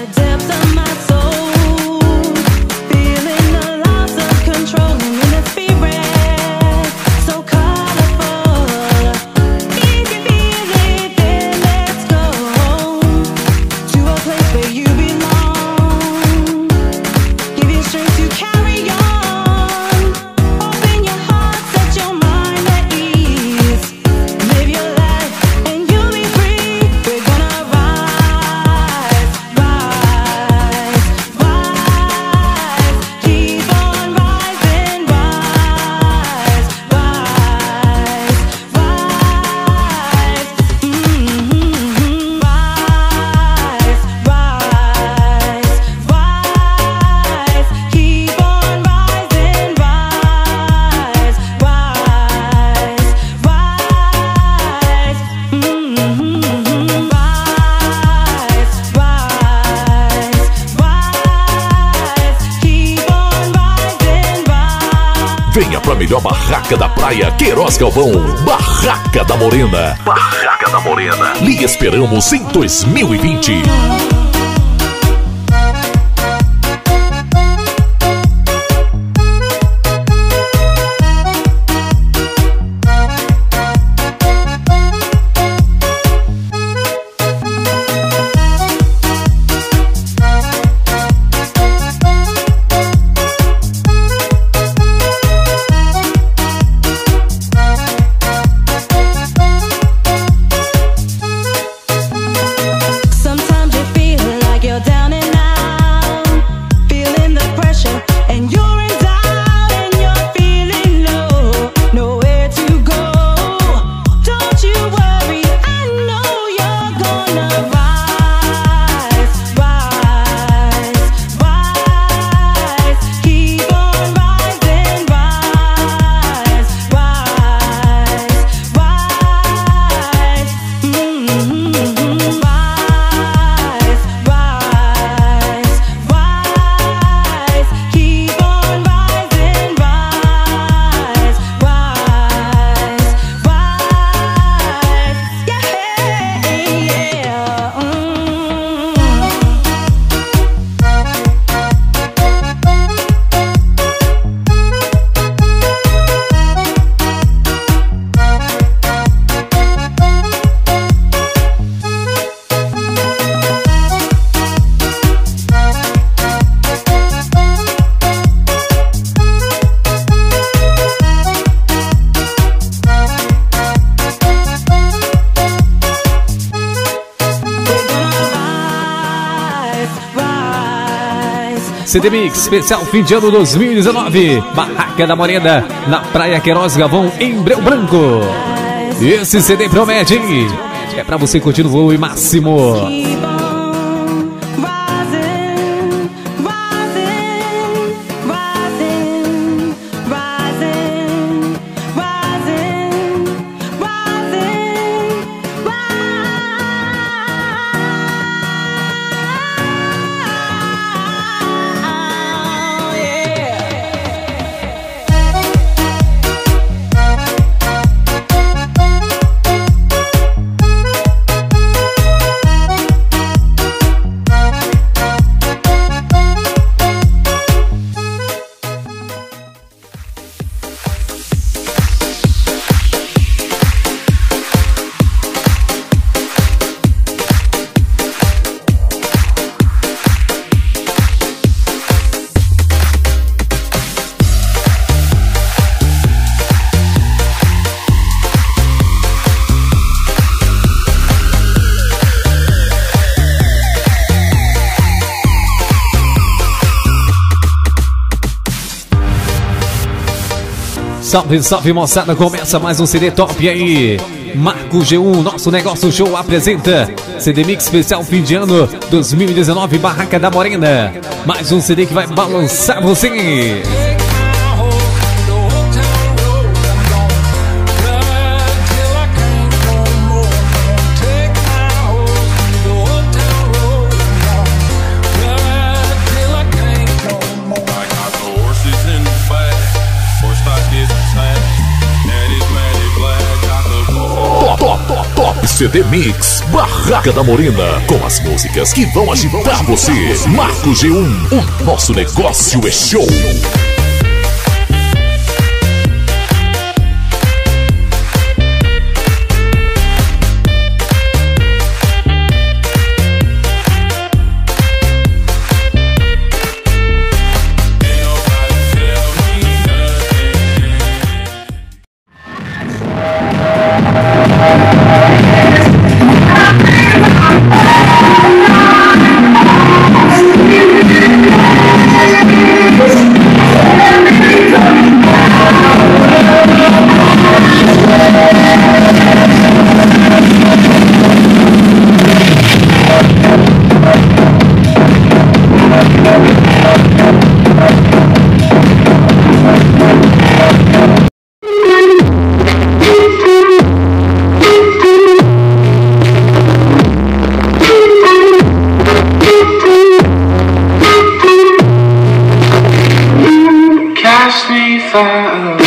Venha pra melhor barraca da praia, Queiroz Galvão, Barraca da Morena. Barraca da Morena. Lhe esperamos em 2020. CD Mix especial fim de ano 2019, Barraca da Morena, na Praia Queiroz Galvão, em Breu Branco. Esse CD promete, hein? É pra você curtir no volume máximo. Salve, salve, moçada, começa mais um CD top aí. Marco G1, Nosso Negócio Show apresenta CD Mix especial fim de ano 2019, Barraca da Morena. Mais um CD que vai balançar você. CD Mix Barraca da Morena, com as músicas que vão agitar você. Marco G1, o nosso negócio é show. Cast me far away.